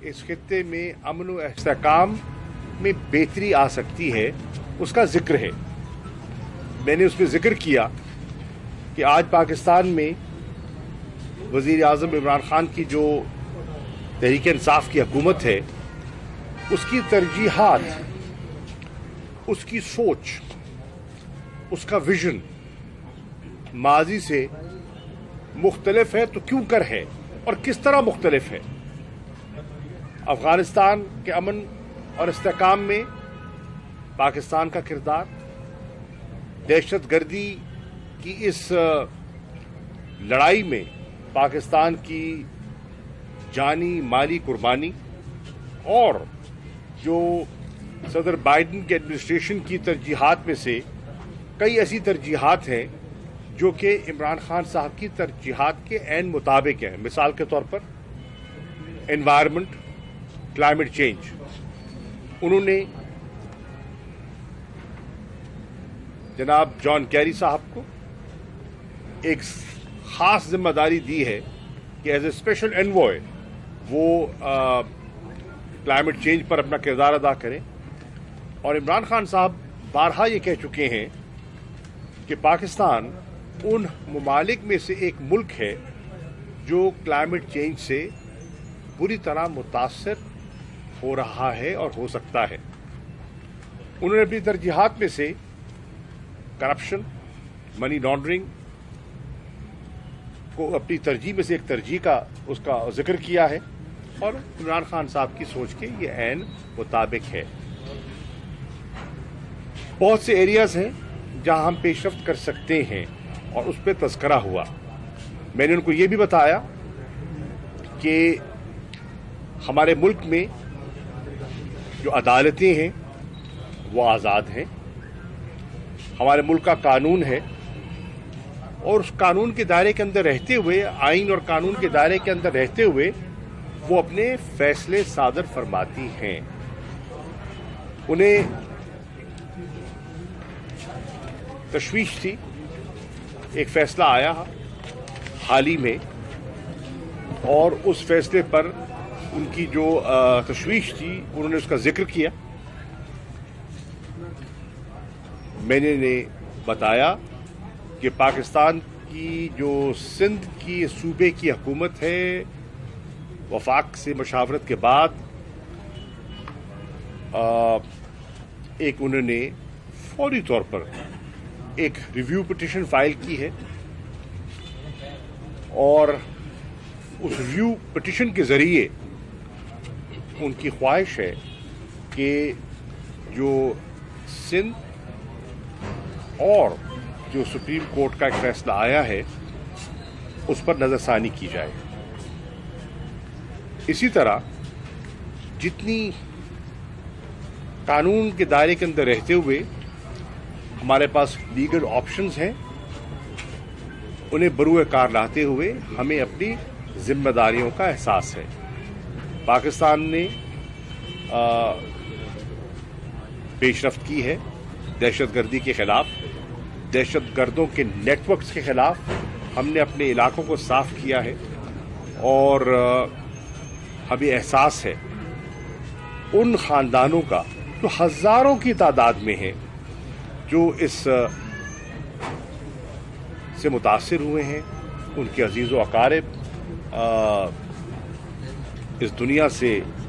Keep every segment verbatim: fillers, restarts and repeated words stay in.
इस खित्ते में अमन व इस्तेहकाम में बेहतरी आ सकती है, उसका जिक्र है। मैंने उसमें जिक्र किया कि आज पाकिस्तान में वज़ीर आज़म इमरान खान की जो तहरीक इंसाफ की हुकूमत है, उसकी तरजीहात, उसकी सोच, उसका विजन माजी से मुख्तलिफ है। तो क्यों कर है और किस तरह मुख्तलिफ है? अफगानिस्तान के अमन और इस्तेहकाम में पाकिस्तान का किरदार, दहशत गर्दी की इस लड़ाई में पाकिस्तान की जानी माली कुर्बानी, और जो सदर बाइडन के एडमिनिस्ट्रेशन की तरजीहात में से कई ऐसी तरजीहात हैं जो कि इमरान खान साहब की तरजीहात के ऐन मुताबिक हैं। मिसाल के तौर पर एनवायरनमेंट, क्लाइमेट चेंज। उन्होंने जनाब जॉन कैरी साहब को एक खास जिम्मेदारी दी है कि एज ए स्पेशल एनवॉय वो क्लाइमेट चेंज पर अपना किरदार अदा करें। और इमरान खान साहब बारहा ये कह चुके हैं कि पाकिस्तान उन ममालिक में से एक मुल्क है जो क्लाइमेट चेंज से बुरी तरह मुतासर हो रहा है और हो सकता है। उन्होंने अपनी तरजीहात में से करप्शन, मनी लॉन्ड्रिंग को अपनी तरजीह में से एक तरजीह का उसका जिक्र किया है, और इमरान खान साहब की सोच के ये ऐन मुताबिक है। बहुत से एरियाज हैं जहां हम पेशरफ्त कर सकते हैं और उस पर तज़किरा हुआ। मैंने उनको ये भी बताया कि हमारे मुल्क में जो अदालतें हैं वो आज़ाद हैं, हमारे मुल्क का कानून है, और उस कानून के दायरे के अंदर रहते हुए, आइन और कानून के दायरे के अंदर रहते हुए वो अपने फैसले सादर फरमाती हैं। उन्हें तशवीश थी, एक फैसला आया हाल ही में, और उस फैसले पर उनकी जो तशवीश थी उन्होंने उसका जिक्र किया। मैंने ने बताया कि पाकिस्तान की जो सिंध की सूबे की हुकूमत है, वफाक से मशावरत के बाद एक उन्होंने फौरी तौर पर एक रिव्यू पिटीशन फाइल की है, और उस रिव्यू पिटीशन के जरिए उनकी ख्वाहिश है कि जो सिंध और जो सुप्रीम कोर्ट का एक फैसला आया है उस पर नजरसानी की जाए। इसी तरह जितनी कानून के दायरे के अंदर रहते हुए हमारे पास लीगल ऑप्शंस हैं, उन्हें बरूए कार लाते हुए हमें अपनी जिम्मेदारियों का एहसास है। पाकिस्तान ने पेशरफ्त की है दहशतगर्दी के खिलाफ, दहशतगर्दों के नेटवर्क्स के खिलाफ हमने अपने इलाकों को साफ किया है, और हमें एहसास है उन खानदानों का जो हजारों की तादाद में है, जो इस से मुतासिर हुए हैं, उनके अजीज़ व अकारिब इस दुनिया से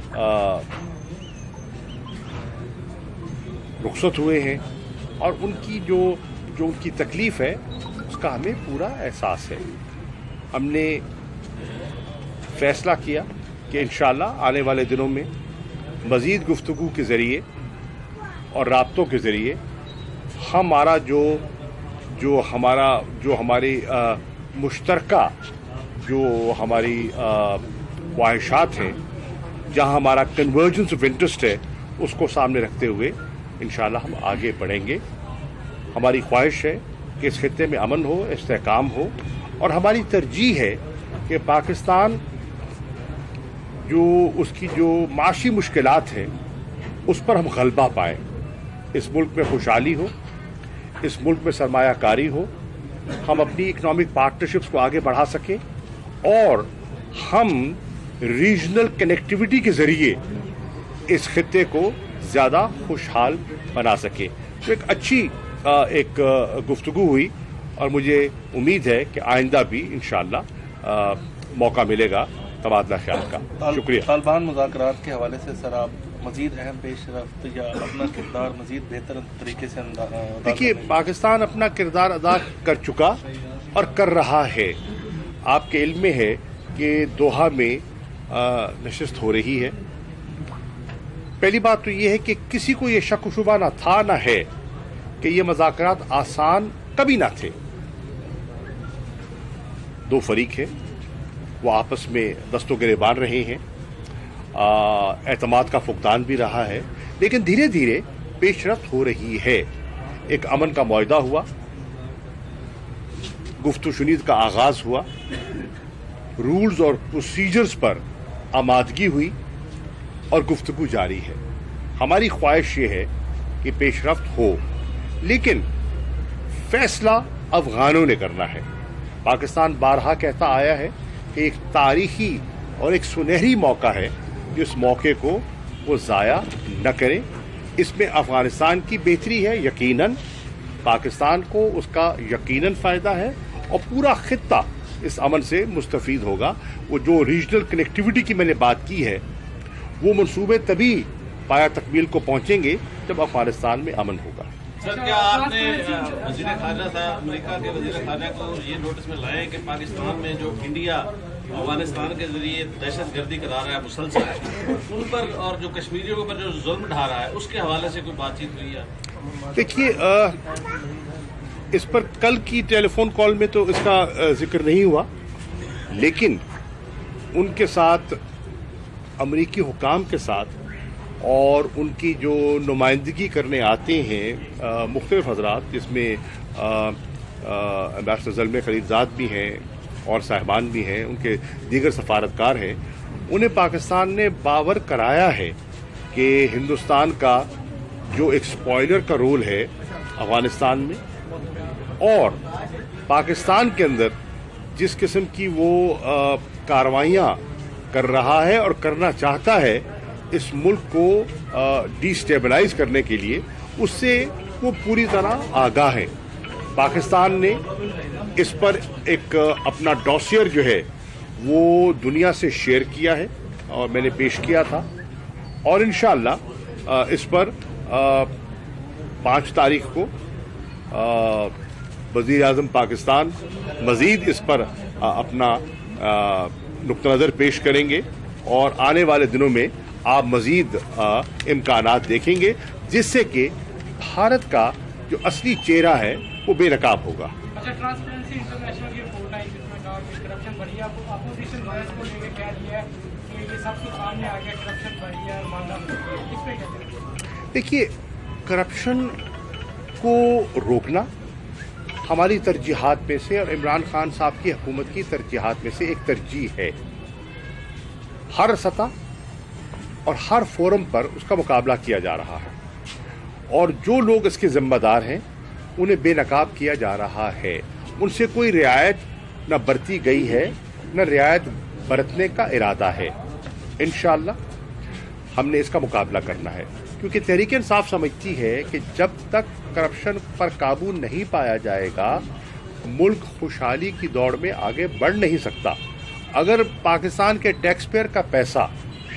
रुखसत हुए हैं, और उनकी जो जो उनकी तकलीफ है उसका हमें पूरा एहसास है। हमने फैसला किया कि इंशाअल्लाह आने वाले दिनों में मज़ीद गुफ्तगू के ज़रिए और राब्तों के ज़रिए हमारा जो जो हमारा जो हमारी मुश्तरका जो हमारी ख्वाहिशात हैं, जहां हमारा कन्वर्जेंस ऑफ इंटरेस्ट है, उसको सामने रखते हुए इंशाअल्लाह हम आगे बढ़ेंगे। हमारी ख्वाहिश है कि इस खित्ते में अमन हो, इस्तेहकाम हो, और हमारी तरजीह है कि पाकिस्तान जो उसकी जो माशी मुश्किलात हैं उस पर हम गलबा पाएँ। इस मुल्क में खुशहाली हो, इस मुल्क में सरमायाकारी हो, हम अपनी इकोनॉमिक पार्टनरशिप्स को आगे बढ़ा सकें, और हम रीजनल कनेक्टिविटी के ज़रिए इस खत्ते को ज़्यादा खुशहाल बना सके। तो एक अच्छी एक गुफ्तगू हुई और मुझे उम्मीद है कि आइंदा भी इंशाअल्लाह मौका मिलेगा तबादला ख्याल का। शुक्रिया। तालिबान मुज़ाकरात के हवाले से सर आप मज़ीद अहम पेशरफ्त या अपना किरदार मज़ीद बेहतर तरीके से अदा? देखिए, पाकिस्तान अपना किरदार अदा कर चुका और कर रहा है। आपके इल्म में है कि दोहा में नशिस्त हो रही है। पहली बात तो ये है कि किसी को ये शक शुबा ना था ना है कि ये मुज़ाकरात आसान कभी ना थे। दो फरीक हैं, वो आपस में दस्तों गिरेबान रहे हैं, एतमाद का फुकदान भी रहा है, लेकिन धीरे धीरे पेशरफ्त हो रही है। एक अमन का मुआहदा हुआ, गुफ्तगू शुनीद का आगाज हुआ, रूल्स और प्रोसीजर्स पर आमादगी हुई और गुफ्तगू जारी है। हमारी ख्वाहिश ये है कि पेशरफ्त हो, लेकिन फैसला अफगानों ने करना है। पाकिस्तान बारहा कहता आया है कि एक तारीखी और एक सुनहरी मौका है, जिस मौके को वो ज़ाया न करें। इसमें अफगानिस्तान की बेहतरी है, यकीनन पाकिस्तान को उसका यकीनन फ़ायदा है और पूरा खित्ता इस अमन से मुस्तफ़ीद होगा। वो जो रीजनल कनेक्टिविटी की मैंने बात की है, वो मंसूबे तभी पाया तकमील को पहुंचेंगे जब अफगानिस्तान में अमन होगा। सर, क्या आपने वज़ीर ख़ारजा साहब अमेरिका के वज़ीर ख़ारजा को ये नोटिस में लाए कि पाकिस्तान में जो इंडिया अफगानिस्तान के जरिए दहशत गर्दी करा रहा है मुसलसल, उन पर और जो कश्मीरियों के ऊपर जो जुल्म ढा रहा है, उसके हवाले से कोई बातचीत हुई है? देखिए, इस पर कल की टेलीफोन कॉल में तो इसका जिक्र नहीं हुआ, लेकिन उनके साथ अमरीकी हुकाम के साथ और उनकी जो नुमाइंदगी करने आते हैं मुख्तलिफ हजरात, जिसमें एम्बेसडर ज़ल्मे खलीलज़ाद भी हैं और साहिबान भी हैं, उनके दीगर सफारतकार हैं, उन्हें पाकिस्तान ने बावर कराया है कि हिंदुस्तान का जो एक स्पॉइलर का रोल है अफगानिस्तान में, और पाकिस्तान के अंदर जिस किस्म की वो कार्रवाइयाँ कर रहा है और करना चाहता है इस मुल्क को डिस्टेबलाइज करने के लिए, उससे वो पूरी तरह आगाह है। पाकिस्तान ने इस पर एक अपना डॉसियर जो है वो दुनिया से शेयर किया है और मैंने पेश किया था, और इंशाअल्लाह इस पर पाँच तारीख को वज़ीर आज़म पाकिस्तान मज़ीद इस पर अपना नुक्ता नज़र पेश करेंगे और आने वाले दिनों में आप मज़ीद इम्कानात देखेंगे, जिससे कि भारत का जो असली चेहरा है वो बेनकाब होगा। अच्छा, ट्रांसपेरेंसी इंटरनेशनल की रिपोर्ट आई जिसमें कहा कि करप्शन बढ़ी है, अपोजिशन वॉइस को लेकर कह दिया है कि ये सबके सामने आ गया, करप्शन बढ़ी है और मामला इस पे कहते हैं। देखिए, करप्शन को रोकना हमारी तरजीहात में से और इमरान खान साहब की हुकूमत की तरजीहात में से एक तरजीह है। हर सतह और हर फोरम पर उसका मुकाबला किया जा रहा है और जो लोग इसके जिम्मेदार हैं उन्हें बेनकाब किया जा रहा है। उनसे कोई रियायत न बरती गई है, न रियायत बरतने का इरादा है। इंशाअल्लाह हमने इसका मुकाबला करना है, क्योंकि तहरीक इंसाफ समझती है कि जब तक करप्शन पर काबू नहीं पाया जाएगा, मुल्क खुशहाली की दौड़ में आगे बढ़ नहीं सकता। अगर पाकिस्तान के टैक्स पेयर का पैसा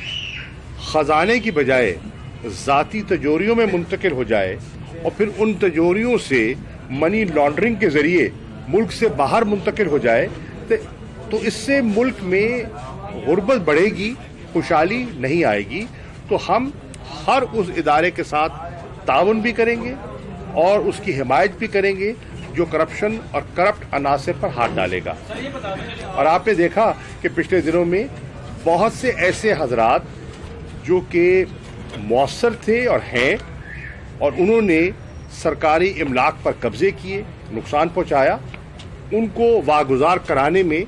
खजाने की बजाय ज़ाती तिजोरियों में मुंतकिल हो जाए और फिर उन तिजोरियों से मनी लॉन्ड्रिंग के ज़रिए मुल्क से बाहर मुंतकिल हो जाए, तो इससे मुल्क में गुर्बत बढ़ेगी, खुशहाली नहीं आएगी। तो हम हर उस इदारे के साथ ताउन भी करेंगे और उसकी हिमायत भी करेंगे जो करप्शन और करप्ट अनासर पर हाथ डालेगा। और आपने देखा कि पिछले दिनों में बहुत से ऐसे हजरात जो कि मौसर थे और हैं, और उन्होंने सरकारी इमलाक पर कब्जे किए, नुकसान पहुंचाया, उनको वागुजार कराने में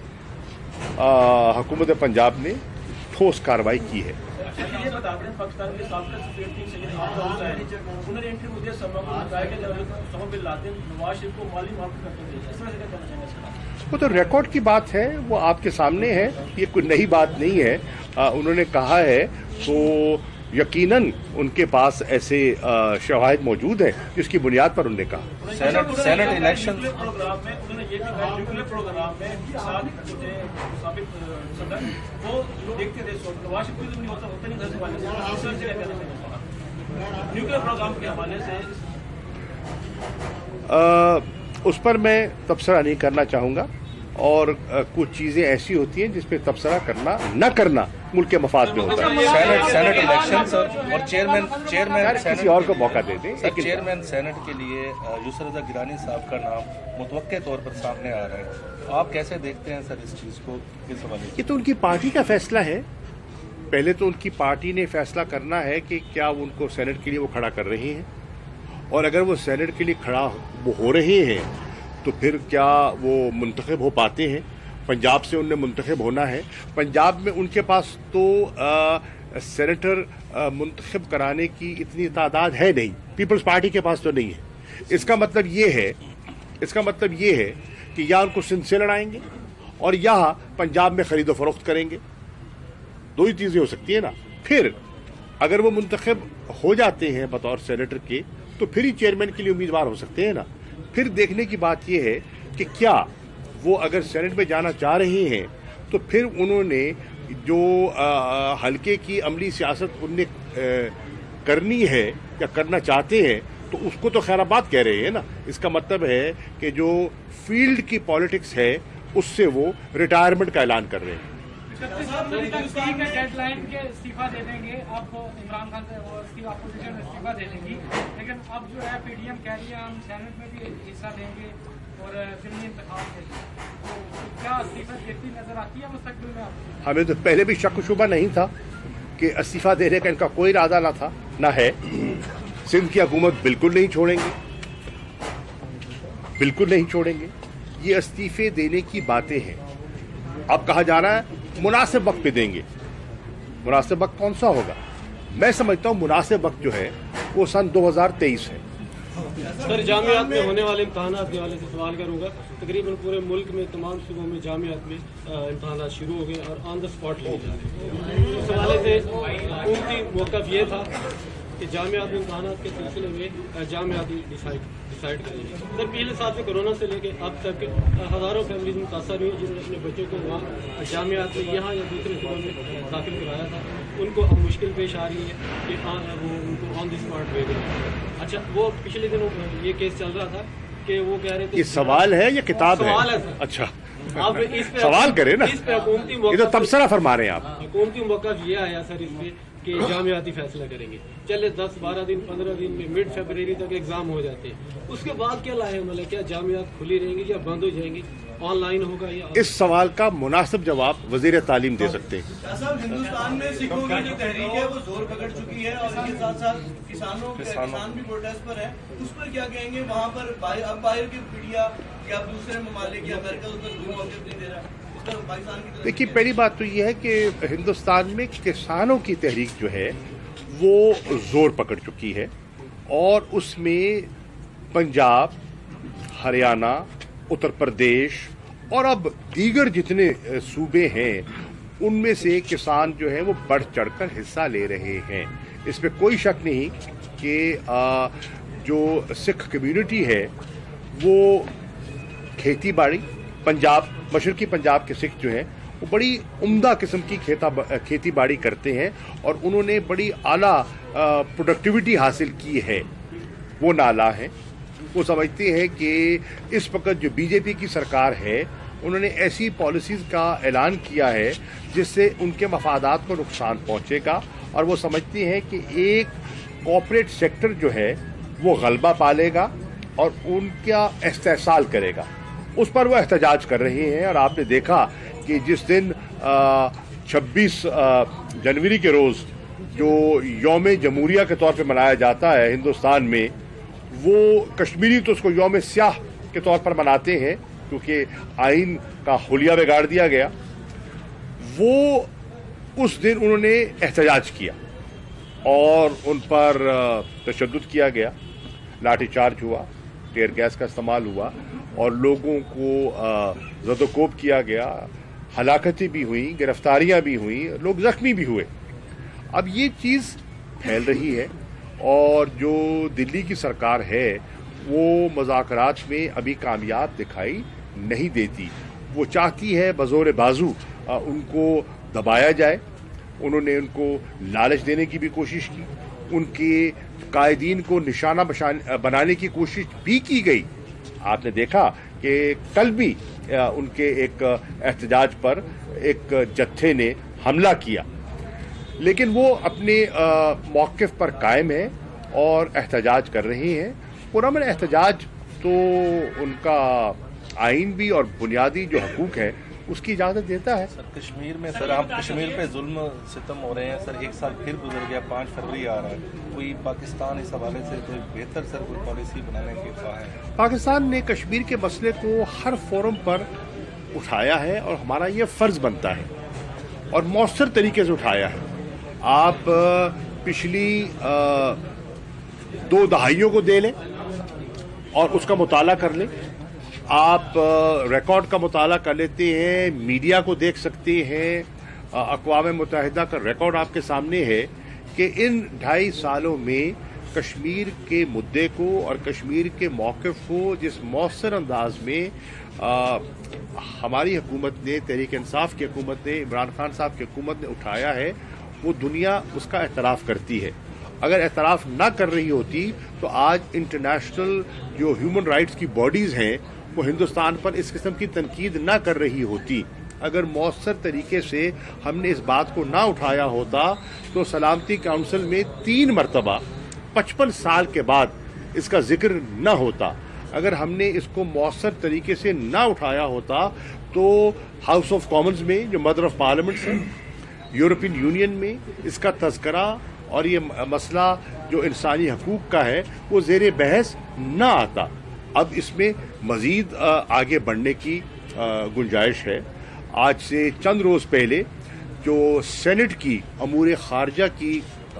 हुकूमत पंजाब ने ठोस कार्रवाई की है। ये बता दें, पाकिस्तान के साबिक़ सफीर टीम सैयद हामिद हुसैन, उन्होंने इंटरव्यू में दिया, सबको बताया कि जब Osama bin Laden Nawaz Sharif को माली माफ़ी करते थे, इस तरह से क्या कहना चाहेंगे? वो तो रिकॉर्ड की बात है, वो आपके सामने है, ये कोई नई बात नहीं है। उन्होंने कहा है तो यकीनन उनके पास ऐसे शवाहिद मौजूद हैं जिसकी बुनियाद पर उन्होंने कहा। सेनेट सेनेट इलेक्शन प्रोग्राम में उन्होंने ये भी कहा न्यूक्लियर प्रोग्राम में साथ जो थे साबित सदर वो देखते थे सो नवाज शरीफ नहीं होता होता नहीं घर से वाले न्यूक्लियर प्रोग्राम के हवाले से उस पर मैं तबसरा नहीं करना चाहूँगा और आ, कुछ चीज़ें ऐसी होती हैं जिस पे तबसरा करना न करना मुल्क के मफाद में होता है। सेनेट सेनेट इलेक्शन सर और चेयरमैन चेयरमैन किसी और को मौका दे दें। सर चेयरमैन सेनेट के लिए यूसुफ रज़ा गिलानी साहब का नाम मुतवक्के तौर पर सामने आ रहा है, आप कैसे देखते हैं सर इस चीज़ को, किस हवाले से? ये तो उनकी पार्टी का फैसला है। पहले तो उनकी पार्टी ने फैसला करना है कि क्या उनको सेनेट के लिए वो खड़ा कर रहे हैं, और अगर वो सेनेट के लिए खड़ा वो हो रहे हैं तो फिर क्या वो मुंतखब हो पाते हैं। पंजाब से उनने मुंतखब होना है। पंजाब में उनके पास तो आ, सेनेटर आ, मुंतखब कराने की इतनी तादाद है नहीं, पीपल्स पार्टी के पास तो नहीं है। इसका मतलब ये है इसका मतलब ये है कि या उनको सिंध से लड़ाएंगे और या पंजाब में खरीदो फरोख्त करेंगे, दो ही चीज़ें हो सकती है ना। फिर अगर वो मुंतखब हो जाते हैं बतौर सेनेटर के तो फिर ही चेयरमैन के लिए उम्मीदवार हो सकते हैं ना। फिर देखने की बात यह है कि क्या वो अगर सेनेट में जाना चाह रहे हैं तो फिर उन्होंने जो आ, हल्के की अमली सियासत उनने आ, करनी है या करना चाहते हैं तो उसको तो खैराबाद कह रहे हैं ना। इसका मतलब है कि जो फील्ड की पॉलिटिक्स है उससे वो रिटायरमेंट का ऐलान कर रहे हैं। डेडलाइन के इस्तीफा दे देंगे, अब इमरान खान से वो अपोजिशन इस्तीफा दे देंगी, लेकिन अब जो है पीडीएम कह रही है हम सेनेट में भी हिस्सा देंगे और फिल्मी इंतखाब देंगे, तो क्या इस्तीफा देती नजर आती है मुस्तकबिल में आपको? हमें तो पहले भी शक शुबा नहीं था कि इस्तीफा देने का इनका कोई इरादा ना था ना है। सिंध की हुकूमत बिल्कुल नहीं छोड़ेंगे, बिल्कुल नहीं छोड़ेंगे। ये इस्तीफे देने की बातें हैं। अब कहा जा रहा है मुनासिब वक्त पे देंगे। मुनासिब वक्त कौन सा होगा? मैं समझता हूँ मुनासिब वक्त जो है वो सन दो हज़ार तेईस है। सर जामियात में होने वाले इम्तहानात के हवाले से सवाल करूँगा। तकरीबन पूरे मुल्क में तमाम सूबों में जामियात में इम्तहानात शुरू हो गए और ऑन द स्पॉट लिए जा रहे हैं। इस हवाले से उनकी मौक़िफ़ ये था कि जामियात में इम्तहानात के सिलसिले में जामियाती डिसाइड डिसाइड करेंगे। सर पिछले साल से कोरोना से लेकर अब तक हज़ारों फैमिलीज मुतासर हुई जिन्होंने अपने बच्चों को वहाँ जामियात में यहाँ या दूसरे सूबों में दाखिल कराया था। उनको अब मुश्किल पेश आ रही है कि वो उनको ऑन द स्पॉट भेज रहे हैं। अच्छा, वो पिछले दिनों ये केस चल रहा था कि वो कह रहे थे ये सवाल है या किताब है? सवाल है सर। अच्छा, अब इस पे सवाल करें ना, इस पे हुकूमती ये तो तबसरा फरमा रहे हैं आप। हुकूमती मौक़िफ़ ये आया सर इस पे कि जामियाती फैसला करेंगे। चले दस बारह दिन पंद्रह दिन में मिड फरवरी तक एग्जाम हो जाते हैं, उसके बाद क्या लाए मतलब क्या जामियात खुली रहेंगी या बंद हो जाएंगी, ऑनलाइन होगा या? इस सवाल का मुनासिब जवाब वज़ीर तालीम दे सकते हैं। साहब हिंदुस्तान में सिखों की जो तहरीक है वो जोर पकड़ चुकी है और इसके साथ साथ किसानों किसान भी प्रोटेस्ट पर है, उस पर क्या कहेंगे? वहाँ पर अब बाहर की मीडिया या दूसरे ममालिक या अमेरिका उस पर कोई मौक़िफ़ नहीं दे रहा है। देखिए, पहली बात तो ये है कि हिंदुस्तान में किसानों की तहरीक जो है वो जोर पकड़ चुकी है और उसमें पंजाब, हरियाणा, उत्तर प्रदेश और अब दीगर जितने सूबे हैं उनमें से किसान जो है वो बढ़ चढ़कर हिस्सा ले रहे हैं। इसमें कोई शक नहीं कि जो सिख कम्युनिटी है वो खेती बाड़ी, पंजाब मशरकी पंजाब के सिख जो हैं वो बड़ी उम्दा किस्म की खेता खेती बाड़ी करते हैं और उन्होंने बड़ी आला प्रोडक्टिविटी हासिल की है। वो नाला हैं, वो समझते हैं कि इस वक्त जो बीजेपी की सरकार है उन्होंने ऐसी पॉलिसीज़ का ऐलान किया है जिससे उनके मफादात को नुकसान पहुंचेगा और वो समझते हैं कि एक कॉर्पोरेट सेक्टर जो है वो गलबा पालेगा और उनका इस्तेहसाल करेगा। उस पर वो एहतजाज कर रहे हैं और आपने देखा कि जिस दिन छब्बीस जनवरी के रोज़ जो यौम जमहूरिया के तौर पे मनाया जाता है हिंदुस्तान में, वो कश्मीरी तो उसको यौम स्याह के तौर पर मनाते हैं क्योंकि आइन का हुलिया बिगाड़ दिया गया। वो उस दिन उन्होंने एहतजाज किया और उन पर तशद्दुद किया गया, लाठीचार्ज हुआ, टेयर गैस का इस्तेमाल हुआ और लोगों को ज़दोकोब किया गया, हलाकतें भी हुई, गिरफ्तारियां भी हुई, लोग जख्मी भी हुए। अब ये चीज़ फैल रही है और जो दिल्ली की सरकार है वो मुज़ाकरात में अभी कामयाब दिखाई नहीं देती। वो चाहती है बज़ोर बाजू आ, उनको दबाया जाए। उन्होंने उनको लालच देने की भी कोशिश की, उनके कायदीन को निशाना बनाने की कोशिश भी की गई। आपने देखा कि कल भी आ, उनके एक एहतजाज पर एक जत्थे ने हमला किया, लेकिन वो अपने मौक़िफ़ पर कायम है और एहतजाज कर रहे हैं। पुरअमन एहतजाज तो उनका आइन भी और बुनियादी जो हकूक़ है उसकी इजाज़त देता है। सर कश्मीर में सर हम कश्मीर पे जुल्म सितम हो रहे हैं सर, एक साल फिर गुजर गया, पाँच फरवरी आ रहा है, कोई पाकिस्तान इस हवाले से कोई बेहतर सर कोई पॉलिसी बनाने की ख्वाह है? पाकिस्तान ने कश्मीर के मसले को हर फोरम पर उठाया है और हमारा ये फ़र्ज़ बनता है और मौसर तरीके से उठाया है। आप पिछली दो दहाइयों को दे लें और उसका मुताला कर लें, आप रिकॉर्ड का मुताला कर लेते हैं, मीडिया को देख सकते हैं, अक़वाम मुत्तहिदा का रिकॉर्ड आपके सामने है कि इन ढाई सालों में कश्मीर के मुद्दे को और कश्मीर के मौक़िफ़ को जिस मौसर अंदाज में आ, हमारी हुकूमत ने, तहरीक इंसाफ की हुकूमत ने, इमरान खान साहब की हुकूमत ने उठाया है, वो दुनिया उसका एतराफ़ करती है। अगर एतराफ़ ना कर रही होती तो आज इंटरनेशनल जो ह्यूमन राइट्स की बॉडीज़ हैं वो हिंदुस्तान पर इस किस्म की तनकीद ना कर रही होती। अगर मौसर तरीके से हमने इस बात को ना उठाया होता तो सलामती काउंसिल में तीन मरतबा पचपन साल के बाद इसका जिक्र ना होता। अगर हमने इसको मौसर तरीके से ना उठाया होता तो हाउस ऑफ कॉमन्स में जो मदर ऑफ पार्लियामेंट्स है, यूरोपियन यूनियन में इसका तज़किरा और ये मसला जो इंसानी हकूक़ का है वो ज़ेरे बहस ना आता। अब इसमें मज़ीद आगे बढ़ने की गुंजाइश है। आज से चंद रोज़ पहले जो सेनेट की अमूर ख़ारजा की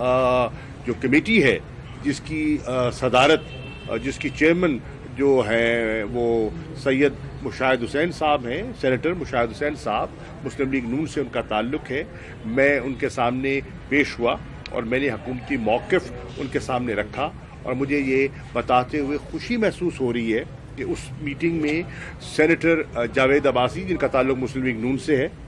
जो कमेटी है जिसकी सदारत, जिसकी चेयरमैन जो है वो सैयद मुशाहिद हुसैन साहब हैं, सेनेटर मुशाहिद हुसैन साहब, मुस्लिम लीग नून से उनका ताल्लुक़ है। मैं उनके सामने पेश हुआ और मैंने हुकूमती मौक़िफ़ उनके सामने रखा और मुझे ये बताते हुए खुशी महसूस हो रही है कि उस मीटिंग में सेनेटर जावेद अब्बासी जिनका ताल्लुक़ मुस्लिम लीग नून से है,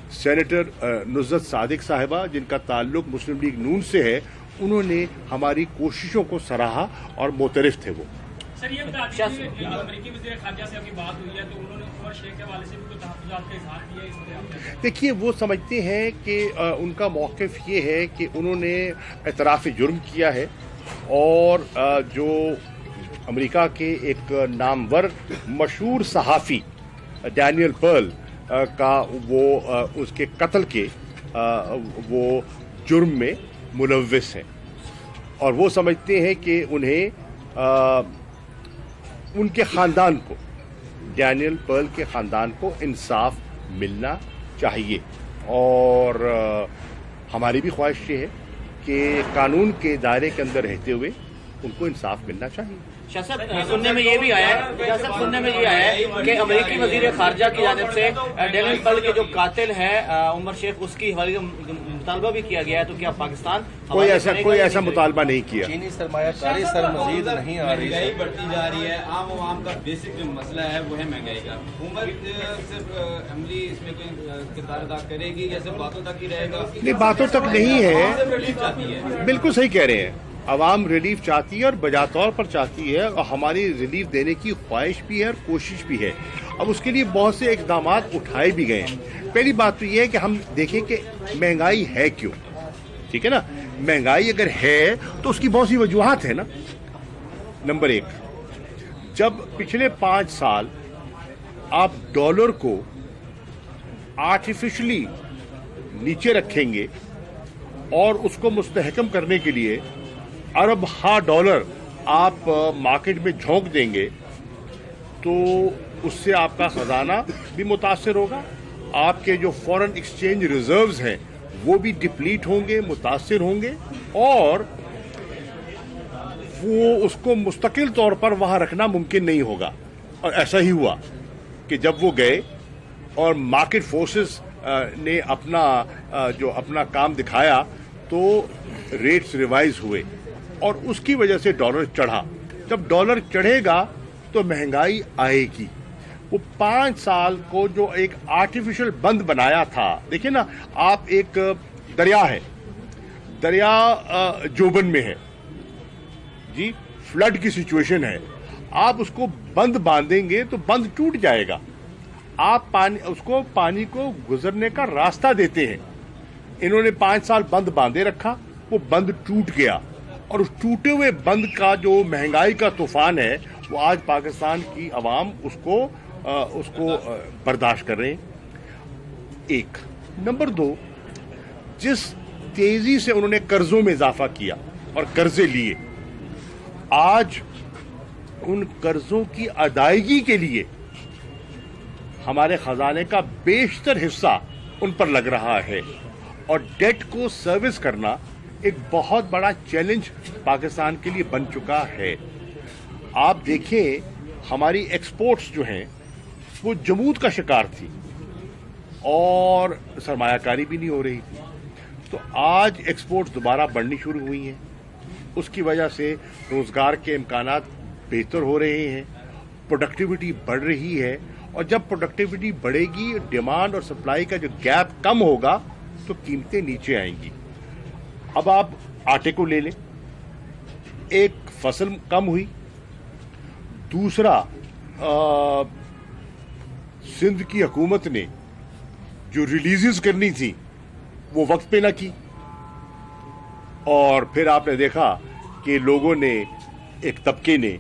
सेनेटर नुज़रत सादिक साहिबा जिनका ताल्लुक़ मुस्लिम लीग नून से है, उन्होंने हमारी कोशिशों को सराहा और मोतरफ़ थे वो। सर ये बता दीजिए, अमेरिकी वज़ीर ख़ारजा से आपकी बात हुई है तो उन्होंने उमर शेख के हवाले से भी कुछ तहफ़्फ़ुज़ात का इज़हार किया है इस पर? देखिए, वो समझते हैं कि उनका मौक़िफ़ ये है कि उन्होंने एतराफ़ जुर्म किया है और जो अमेरिका के एक नामवर मशहूर सहाफ़ी डैनियल पर्ल का वो उसके कत्ल के वो जुर्म में मुलव्विस हैं और वो समझते हैं कि उन्हें उनके ख़ानदान को, डैनियल पर्ल के ख़ानदान को इंसाफ मिलना चाहिए और हमारी भी ख्वाहिश ये है कि कानून के दायरे के अंदर रहते हुए उनको इंसाफ मिलना चाहिए। शाह साहब, सुनने में ये भी आया है शाह साहब सुनने में ये आया है कि अमेरिकी वजीर खारजा की जानिब से डैनियल पर्ल के जो कातिल है उमर शेख, उसकी हवाले मुतालबा भी किया गया है, तो क्या पाकिस्तान कोई ऐसा कोई ऐसा मुतालबा नहीं किया? चीनी सरमायाकारी सर मजीद नहीं आ रही, महंगाई बढ़ती जा रही है, आम आवाम का बेसिक जो मसला है वो है महंगाई का। हुकूमत सिर्फ अमली इसमें कोई किरदार अदा करेगी या सिर्फ बातों तक ही रहेगा? नहीं, बातों तक नहीं है, बिल्कुल सही कह रहे हैं। आवाम रिलीफ चाहती है और बजा तौर पर चाहती है और हमारी रिलीफ देने की ख्वाहिश भी है और कोशिश भी है। अब उसके लिए बहुत से इकदाम उठाए भी गए हैं। पहली बात तो ये है कि हम देखें कि महंगाई है क्यों, ठीक है ना। महंगाई अगर है तो उसकी बहुत सी वजूहात है ना। नंबर एक, जब पिछले पाँच साल आप डॉलर को आर्टिफिशियली नीचे रखेंगे और उसको मुस्तहकम करने के लिए अरब हा डॉलर आप मार्केट में झोंक देंगे तो उससे आपका खजाना भी मुतासर होगा, आपके जो फॉरेन एक्सचेंज रिजर्व्स हैं वो भी डिप्लीट होंगे, मुतासर होंगे और वो उसको मुस्तकिल तौर पर वहां रखना मुमकिन नहीं होगा। और ऐसा ही हुआ कि जब वो गए اور مارکیٹ فورسز نے اپنا جو اپنا کام دکھایا تو ریٹس ریوائز ہوئے اور اس کی وجہ سے ڈالر چڑھا. جب ڈالر چڑھے گا تو مہنگائی آئے گی. وہ پانچ سال کو جو ایک آرٹیفیشل بند بنایا تھا, دیکھیں نا آپ, ایک دریا ہے, دریا جوبن میں ہے جی, فلڈ کی سچویشن ہے, آپ اس کو بند باندھیں گے تو بند ٹوٹ جائے گا. آپ پانی اس کو پانی کو گزرنے کا راستہ دیتے ہیں. انہوں نے پانچ سال بند باندھے رکھا, وہ بند ٹوٹ گیا, اور اس ٹوٹے ہوئے بند کا جو مہنگائی کا طوفان ہے وہ آج پاکستان کی عوام اس کو اس کو برداشت کر رہے ہیں. ایک نمبر دو, جس تیزی سے انہوں نے قرضوں میں اضافہ کیا اور قرضے لیے, آج ان قرضوں کی ادائیگی کے لیے ہمارے خزانے کا بیشتر حصہ ان پر لگ رہا ہے, اور ڈیٹ کو سروس کرنا ایک بہت بڑا چیلنج پاکستان کے لیے بن چکا ہے. آپ دیکھیں ہماری ایکسپورٹس جو ہیں وہ جمود کا شکار تھی اور سرمایہ کاری بھی نہیں ہو رہی تھی, تو آج ایکسپورٹس دوبارہ بڑھنی شروع ہوئی ہیں. اس کی وجہ سے روزگار کے امکانات بہتر ہو رہے ہیں, پروڈکٹیوٹی بڑھ رہی ہے, اور جب پروڈکٹیوٹی بڑھے گی, ڈیمانڈ اور سپلائی کا جو گیپ کم ہوگا تو قیمتیں نیچے آئیں گی. اب آپ آٹے کو لے لیں, ایک فصل کم ہوئی, دوسرا سندھ کی حکومت نے جو ریلیزز کرنی تھی وہ وقت پہ نہ کی, اور پھر آپ نے دیکھا کہ لوگوں نے, ایک طبقے نے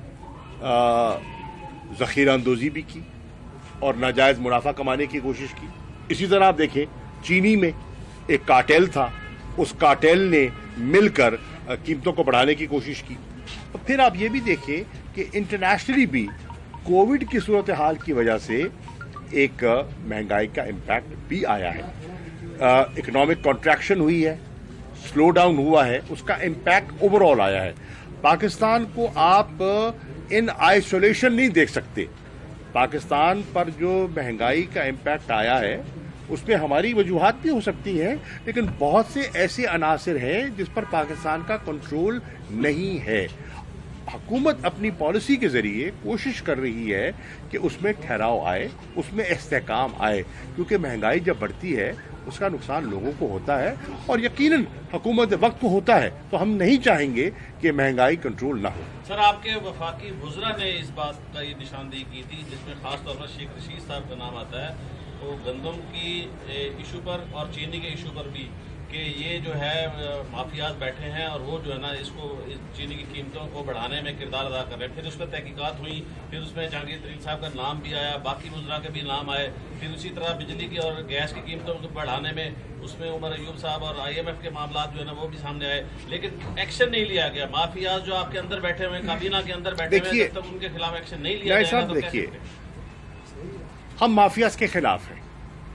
ذخیرہ اندوزی بھی کی اور ناجائز منافع کمانے کی کوشش کی. اسی طرح آپ دیکھیں چینی میں ایک کارٹیل تھا, اس کارٹیل نے مل کر قیمتوں کو بڑھانے کی کوشش کی. اور پھر آپ یہ بھی دیکھیں کہ انٹرنیشنلی بھی کووڈ کی صورتحال کی وجہ سے ایک مہنگائی کا امپیکٹ بھی آیا ہے. اکنامک کانٹریکشن ہوئی ہے, سلو ڈاؤن ہوا ہے, اس کا امپیکٹ اوور آل آیا ہے. پاکستان کو آپ ان آئسولیشن نہیں دیکھ سکتے. پاکستان پر جو مہنگائی کا امپیکٹ آیا ہے اس میں ہماری وجوہات بھی ہو سکتی ہیں, لیکن بہت سے ایسے عناصر ہیں جس پر پاکستان کا کنٹرول نہیں ہے. حکومت اپنی پالیسی کے ذریعے کوشش کر رہی ہے کہ اس میں ٹھہراؤ آئے, اس میں استحکام آئے, کیونکہ مہنگائی جب بڑھتی ہے اس کا نقصان لوگوں کو ہوتا ہے, اور یقیناً حکومت وقت کو ہوتا ہے, تو ہم نہیں چاہیں گے کہ مہنگائی کنٹرول نہ ہو. سر, آپ کے وفاقی وزراء نے اس بات کا یہ نشاندہی کی تھی, جس میں خاص طور پر شیخ رشید صاحب کا نام آتا ہے, وہ گندم کی ایشو پر اور چینی کے ایشو پر بھی, کہ یہ جو ہے مافیاز بیٹھے ہیں اور وہ جو ہے نا اس کو چینی کی قیمتوں کو بڑھانے میں کردار ادا کر رہے ہیں. پھر اس پر تحقیقات ہوئی, پھر اس میں جہانگیر ترین صاحب کا نام بھی آیا, باقی وزراء کے بھی نام آئے, پھر اسی طرح بجلی کی اور گیس کی قیمتوں کو بڑھانے میں اس میں عمر ایوب صاحب اور آئی ایم ایف کے معاملات جو ہے نا وہ بھی سامنے آئے, لیکن ایکشن نہیں لیا گیا. مافیاز جو آپ کے اندر بیٹھے ہوئے ہیں, کابینہ کے اندر بیٹھے ہوئے ہیں, جب تک ان کے خلاف ایکشن نہیں لیا جائے گا تو دیکھیے ہم مافیاز کے خلاف ہیں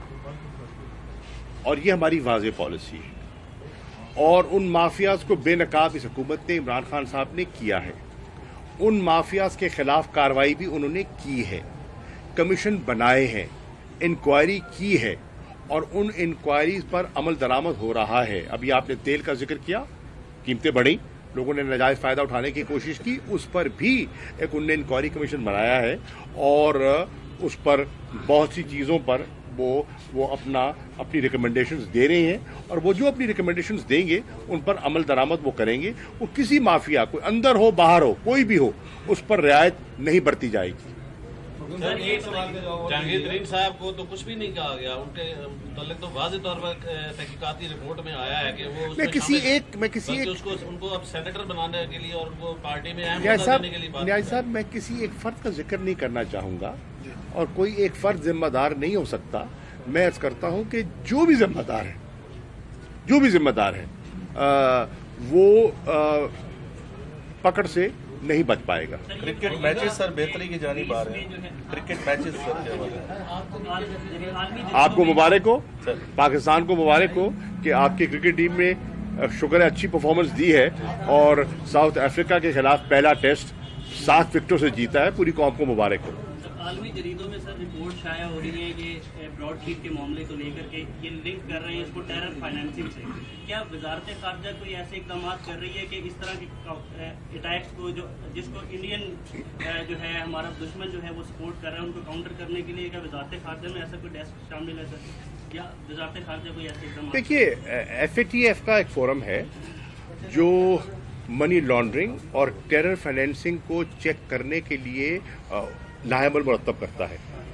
اور یہ ہماری واضح پالیسی ہے, اور ان مافیاز کو بے نقاب اس حکومت نے, عمران خان صاحب نے کیا ہے. ان مافیاز کے خلاف کارروائی بھی انہوں نے کی ہے, کمیشن بنائے ہیں, انکوائری کی ہے, اور ان انکوائریز پر عمل درآمد ہو رہا ہے. ابھی آپ نے تیل کا ذکر کیا, قیمتیں بڑھیں, لوگوں نے ناجائز فائدہ اٹھانے کی کوشش کی, اس پر بھی ایک انہوں نے انکوائری کمیشن بنایا ہے, اور اس پر بہت سی چیزوں پر وہ وہ اپنا اپنی ریکمنڈیشنز دے رہے ہیں, اور وہ جو اپنی ریکمنڈیشنز دیں گے ان پر عمل درآمد وہ کریں گے. وہ کسی مافیا, کوئی اندر ہو باہر ہو, کوئی بھی ہو, اس پر رعایت نہیں برتی جائے گی. جہانگیر ترین صاحب کو تو کچھ بھی نہیں کہا گیا, ان کے متعلق تو واضح طور پر تحقیقاتی رپورٹ میں آیا ہے کہ وہ میں کسی ایک میں کسی ایک اس کو ان کو اب سینیٹر بنانے کے لیے اور ان کو پارٹی میں اہم نیاز صاحب دینے کے لیے نیاز صاحب میں کسی ایک فرد کا ذکر نہیں کرنا چاہوں گا, اور کوئی ایک فرد ذمہ دار نہیں ہو سکتا. میں عرض کرتا ہوں کہ جو بھی ذمہ دار ہے جو بھی ذمہ دار ہے آ, وہ آ, پکڑ سے نہیں بچ پائے گا. کرکٹ میچز سر بہتری کی جانب آ رہے ہیں, کرکٹ میچز سر کیا بات ہے؟ آپ کو مبارک ہو, پاکستان کو مبارک ہو کہ آپ کی کرکٹ ٹیم میں شکر ہے اچھی پرفارمنس دی ہے, اور ساؤتھ افریقہ کے خلاف پہلا ٹیسٹ سات وکٹوں سے جیتا ہے. پوری قوم کو مبارک ہو. عالمی جریدوں میں سر رپورٹ شائع ہو رہی ہے یہ براڈ شیٹ کے معاملے کو لے کر کے یہ لنک کر رہے ہیں اس کو ٹیرر فائنینسنگ سے. کیا وزارت خارجہ کوئی ایسے اقدامات کر رہی ہے کہ اس طرح کے اٹیکس کو جو جس کو انڈین جو ہے ہمارا دشمن جو ہے وہ سپورٹ کر رہا ہے ان کو کاؤنٹر کرنے کے لیے کیا وزارت خارجہ میں ایسا کوئی ڈیسک شامل ہے سر یا وزارت خارجہ کوئی ایسے اقدامات؟ دیکھیے ایف اے ٹی ایف کا ایک فورم ہے جو منی لانڈرنگ اور ٹیرر فائنینسنگ کو چیک کرنے کے لیے لاعمل مرتب کرتا ہے.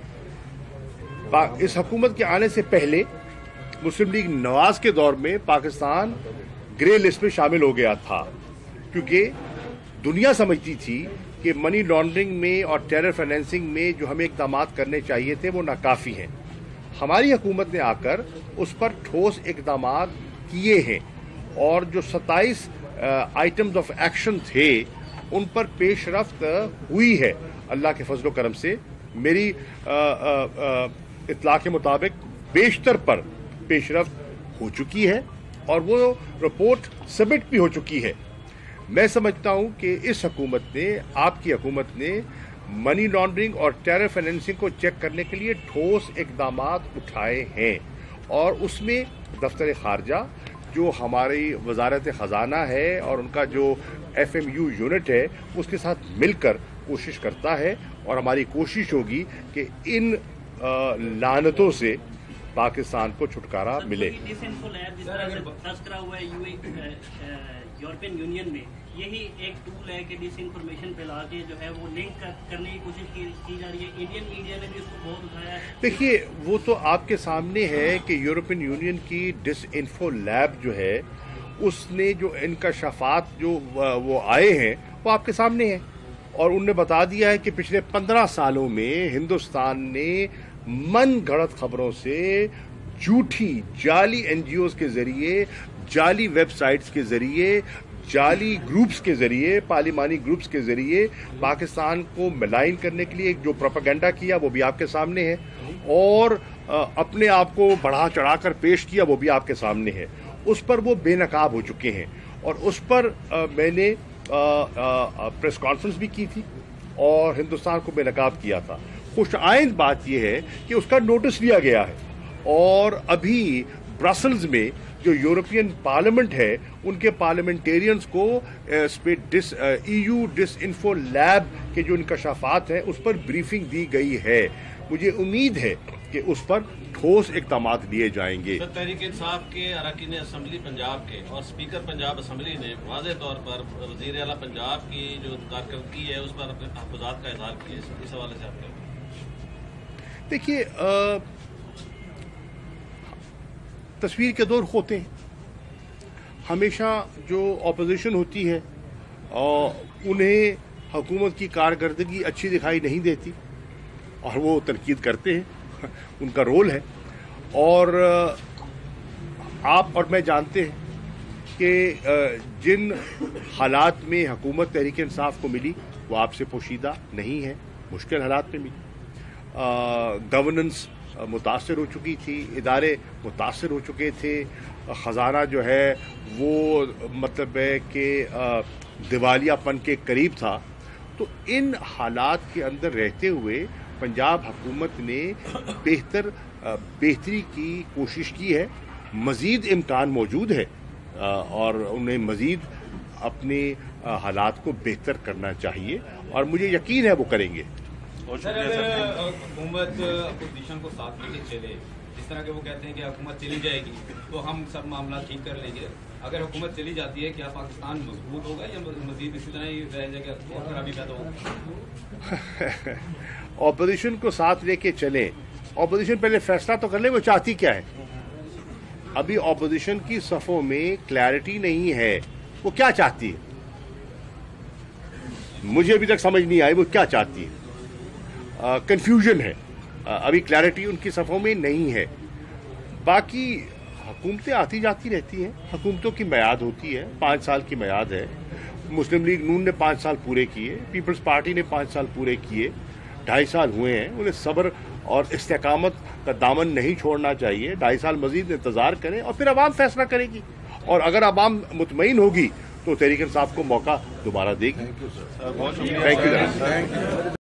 اس حکومت کے آنے سے پہلے مسلم لیگ نواز کے دور میں پاکستان گرے لسٹ میں شامل ہو گیا تھا کیونکہ دنیا سمجھتی تھی کہ منی لانڈرنگ میں اور ٹیرر فائنینسنگ میں جو ہمیں اقدامات کرنے چاہیے تھے وہ ناکافی ہیں. ہماری حکومت نے آ کر اس پر ٹھوس اقدامات کیے ہیں اور جو ستائیس آئٹمز آف ایکشن تھے ان پر پیش رفت ہوئی ہے. اللہ کے فضل و کرم سے میری اطلاع کے مطابق بیشتر پر پیش رفت ہو چکی ہے اور وہ رپورٹ سبمٹ بھی ہو چکی ہے. میں سمجھتا ہوں کہ اس حکومت نے آپ کی حکومت نے منی لانڈرنگ اور ٹیرر فائنینسنگ کو چیک کرنے کے لیے ٹھوس اقدامات اٹھائے ہیں اور اس میں دفتر خارجہ جو ہماری وزارت خزانہ ہے اور ان کا جو ایف ایم یو یونٹ ہے اس کے ساتھ مل کر کوشش کرتا ہے اور ہماری کوشش ہوگی کہ ان لعنتوں سے پاکستان کو چھٹکارا ملے. یورپین یونین میں یہی ایک ٹول ہے کہ ڈس انفارمیشن پھیلا کے جو ہے وہ لنک کرنے کی کوشش کی جا رہی ہے. انڈین میڈیا نے بھی اس کو بہت اٹھایا ہے. دیکھیے وہ تو آپ کے سامنے ہے کہ یورپین یونین کی ڈس انفو لیب جو ہے اس نے جو انکشافات جو وہ آئے ہیں وہ آپ کے سامنے ہیں اور انہوں نے بتا دیا ہے کہ پچھلے پندرہ سالوں میں ہندوستان نے من گھڑت خبروں سے جھوٹی جعلی این جی اوز کے ذریعے جعلی ویب سائٹس کے ذریعے جعلی گروپس کے ذریعے پارلیمانی گروپس کے ذریعے پاکستان کو ملائن کرنے کے لیے جو پروپیگنڈا کیا وہ بھی آپ کے سامنے ہے اور اپنے آپ کو بڑھا چڑھا کر پیش کیا وہ بھی آپ کے سامنے ہے. اس پر وہ بے نقاب ہو چکے ہیں اور اس پر میں نے پریس کانفرنس بھی کی تھی اور ہندوستان کو بے نقاب کیا تھا. خوش آئند بات یہ ہے کہ اس کا نوٹس لیا گیا ہے اور ابھی برسلز میں جو یورپین پارلیمنٹ ہے ان کے پارلیمنٹیرینز کو E U disinfo lab کے جو انکشافات ہیں اس پر بریفنگ دی گئی ہے. مجھے امید ہے کہ اس پر ٹھوس اقدامات لیے جائیں گے. تحریک انصاف کے اراکین اسمبلی پنجاب کے اور اسپیکر پنجاب اسمبلی نے واضح طور پر وزیر اعلیٰ پنجاب کی جو کارکردگی ہے اس پر اپنے تحفظات کا اظہار کیا. اس حوالے سے آپ کیا؟ دیکھیے تصویر کے دور ہوتے ہیں. ہمیشہ جو اپوزیشن ہوتی ہے انہیں حکومت کی کارکردگی اچھی دکھائی نہیں دیتی اور وہ تنقید کرتے ہیں، ان کا رول ہے. اور آپ اور میں جانتے ہیں کہ جن حالات میں حکومت تحریک انصاف کو ملی وہ آپ سے پوشیدہ نہیں ہے، مشکل حالات میں ملی. گورننس متاثر ہو چکی تھی، ادارے متاثر ہو چکے تھے، خزانہ جو ہے وہ مطلب ہے کہ دیوالیہ پن کے قریب تھا. تو ان حالات کے اندر رہتے ہوئے پنجاب حکومت نے بہتر بہتری کی کوشش کی ہے. مزید امکان موجود ہے اور انہیں مزید اپنے حالات کو بہتر کرنا چاہیے اور مجھے یقین ہے وہ کریں گے. سر اگر حکومت اپوزیشن کو ساتھ لے کے چلے، جس طرح کہ وہ کہتے ہیں کہ حکومت چلی جائے گی تو ہم سب معاملات ٹھیک کر لیں گے، اگر حکومت چلی جاتی ہے کیا پاکستان مضبوط ہوگا یا مزید اسی طرح ہی رہ جائے گا اور خرابی پیدا ہوگا؟ اپوزیشن کو ساتھ لے کے چلیں، اپوزیشن پہلے فیصلہ تو کر لے وہ چاہتی کیا ہے. ابھی اپوزیشن کی صفوں میں کلیئرٹی نہیں ہے وہ کیا چاہتی ہے. مجھے ابھی تک سمجھ نہیں آئی وہ کیا چاہتی ہے. کنفیوژن ہے، ابھی کلیئرٹی ان کی صفوں میں نہیں ہے. باقی حکومتیں آتی جاتی رہتی ہیں، حکومتوں کی میعاد ہوتی ہے، پانچ سال کی میعاد ہے. مسلم لیگ نون نے پانچ سال پورے کیے، پیپلز پارٹی نے پانچ سال پورے کیے، ڈھائی سال ہوئے ہیں. انہیں صبر اور استقامت کا دامن نہیں چھوڑنا چاہیے. ڈھائی سال مزید انتظار کریں اور پھر عوام فیصلہ کرے گی اور اگر عوام مطمئن ہوگی تو تحریک انصاف کو موقع دوبارہ دے گی. Thank you.